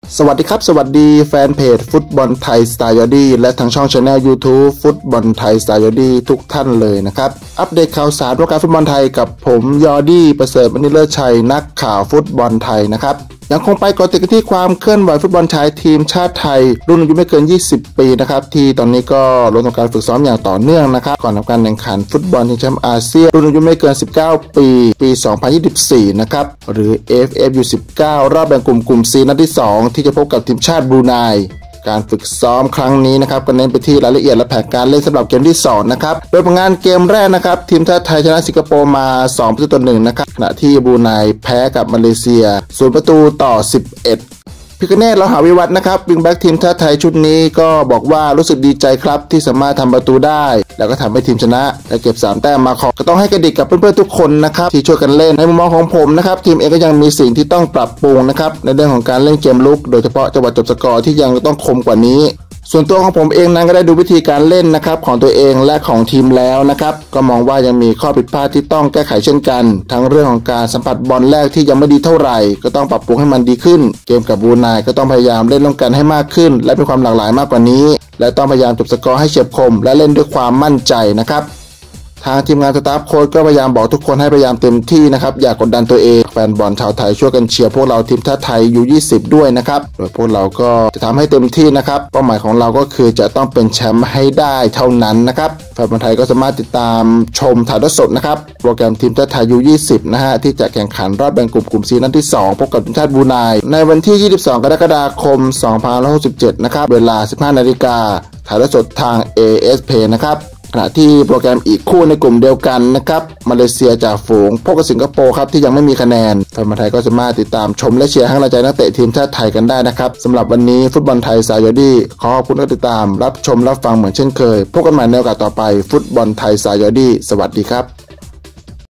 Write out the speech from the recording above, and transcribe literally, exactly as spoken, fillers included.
สวัสดีครับสวัสดีแฟนเพจฟุตบอลไทยสไตล์ยอดี้และทางช่อง Channel ยูทูบ ฟุตบอลไทยสไตล์ยอดี้ทุกท่านเลยนะครับอัปเดตข่าวสารวงการฟุตบอลไทยกับผมยอดี้ประเสริฐมณีเลิศชัยนักข่าวฟุตบอลไทยนะครับยังคงไปเกาะติดกันที่ความเคลื่อนไหวฟุตบอลชายทีมชาติไทยรุ่นอายุไม่เกินยี่สิบปีนะครับที่ตอนนี้ก็ลงทำการฝึกซ้อมอย่างต่อเนื่องนะครับก่อนทำการแข่งขันฟุตบอลชิงแชมป์อาเซียนรุ่นอายุไม่เกินสิบเก้าปีปีสองพันยี่สิบสี่นะครับหรือ เอ เอฟ เอฟ ยู สิบเก้า รอบแบ่งกลุ่มกลุ่ม C นัดที่สองที่จะพบกับทีมชาติบรูไนการฝึกซ้อมครั้งนี้นะครับก็เน้นไปที่รายละเอียดและแผนการเล่นสำหรับเกมที่สองนะครับโดยผลงานเกมแรกนะครับทีมชาติไทยชนะสิงคโปร์มาสองประตูต่อหนึ่งนะครับขณะที่บรูไนแพ้กับมาเลเซียศูนย์ประตูต่อสิบเอ็ดพิคเนต เราหาวิวัฒน์นะครับวิงแบ็กทีมชาติไทยชุดนี้ก็บอกว่ารู้สึกดีใจครับที่สามารถทำประตูได้แล้วก็ทำให้ทีมชนะและเก็บสามแต้มมาขอก็ต้องให้เครดิตกับเพื่อนๆทุกคนนะครับที่ช่วยกันเล่นในมุมมองของผมนะครับทีมเองก็ยังมีสิ่งที่ต้องปรับปรุงนะครับในเรื่องของการเล่นเกมลุกโดยเฉพาะจังหวะจบสกอร์ที่ยังต้องคมกว่านี้ส่วนตัวของผมเองนั้นก็ได้ดูวิธีการเล่นนะครับของตัวเองและของทีมแล้วนะครับก็มองว่ายังมีข้อผิดพลาดที่ต้องแก้ไขเช่นกันทั้งเรื่องของการสัมผัสบอลแรกที่ยังไม่ดีเท่าไหร่ก็ต้องปรับปรุงให้มันดีขึ้นเกมกับบรูไนก็ต้องพยายามเล่นร่วมกันให้มากขึ้นและมีความหลากหลายมากกว่านี้และต้องพยายามจบสกอร์ให้เฉียบคมและเล่นด้วยความมั่นใจนะครับทางทีมงานสตาฟโค้ชก็พยายามบอกทุกคนให้พยายามเต็มที่นะครับอย่ากกดดันตัวเองแฟนบอลชาวไทยช่วยกันเชียร์พวกเราทีมชาติไทย ยู ยี่สิบ ด้วยนะครับโดยพวกเราก็จะทำให้เต็มที่นะครับเป้าหมายของเราก็คือจะต้องเป็นแชมป์ให้ได้เท่านั้นนะครับแฟนบอลไทยก็สามารถติดตามชมถ่ายทอดสดนะครับโปรแกรมทีมชาติไทย ยู ยี่สิบ นะฮะที่จะแข่งขันรอบแบ่งกลุ่มกลุ่ม C นัดที่สองพบกับทีมชาติบรูไนในวันที่ยี่สิบสองกรกฎาคมสองพันห้าร้อยหกสิบเจ็ดนะครับเวลา สิบห้านาฬิกาถ่ายทอดสดทาง เอ เอส พี นะครับขณะที่โปรแกรมอีกคู่ในกลุ่มเดียวกันนะครับมาเลเซียจ่าฝูงพบกับสิงคโปร์ครับที่ยังไม่มีคะแนนแฟนบอลไทยก็สามารถติดตามชมและเชียร์ให้กำลังใจนักเตะทีมชาติไทยกันได้นะครับสำหรับวันนี้ฟุตบอลไทยสายยอดี้ขอขอบคุณที่ติดตามรับชมรับฟังเหมือนเช่นเคยพบกันใหม่ในโอกาสต่อไปฟุตบอลไทยสายยอดี้สวัสดีครับ